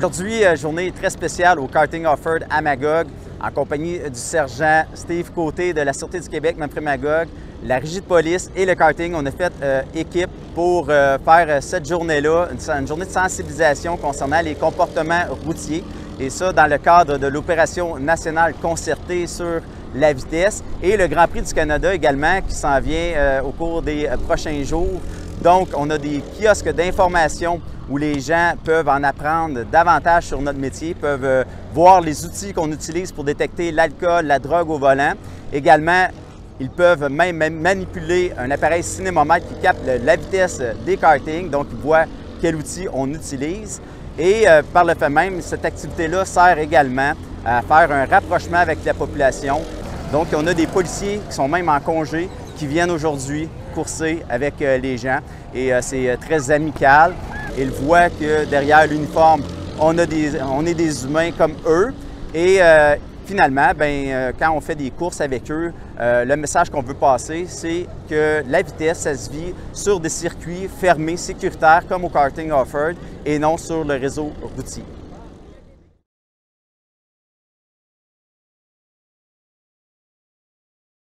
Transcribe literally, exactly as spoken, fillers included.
Aujourd'hui, journée très spéciale au Karting Offroad à Magog, en compagnie du sergent Steve Côté de la Sûreté du Québec, Memphrey Magog, la Régie de police et le karting. On a fait euh, équipe pour euh, faire euh, cette journée-là, une, une journée de sensibilisation concernant les comportements routiers, et ça dans le cadre de l'opération nationale concertée sur la vitesse et le Grand Prix du Canada également qui s'en vient euh, au cours des euh, prochains jours. Donc, on a des kiosques d'information où les gens peuvent en apprendre davantage sur notre métier, peuvent euh, voir les outils qu'on utilise pour détecter l'alcool, la drogue au volant. Également, ils peuvent même, même manipuler un appareil cinémomètre qui capte le, la vitesse des kartings, donc ils voient quel outil on utilise. Et euh, par le fait même, cette activité-là sert également à faire un rapprochement avec la population. Donc, on a des policiers qui sont même en congé, qui viennent aujourd'hui courser avec euh, les gens. Et euh, c'est euh, très amical. Ils voient que derrière l'uniforme, on, a des, on est des humains comme eux. Et euh, finalement, ben, euh, quand on fait des courses avec eux, euh, le message qu'on veut passer, c'est que la vitesse, ça se vit sur des circuits fermés, sécuritaires, comme au karting off-road, et non sur le réseau routier.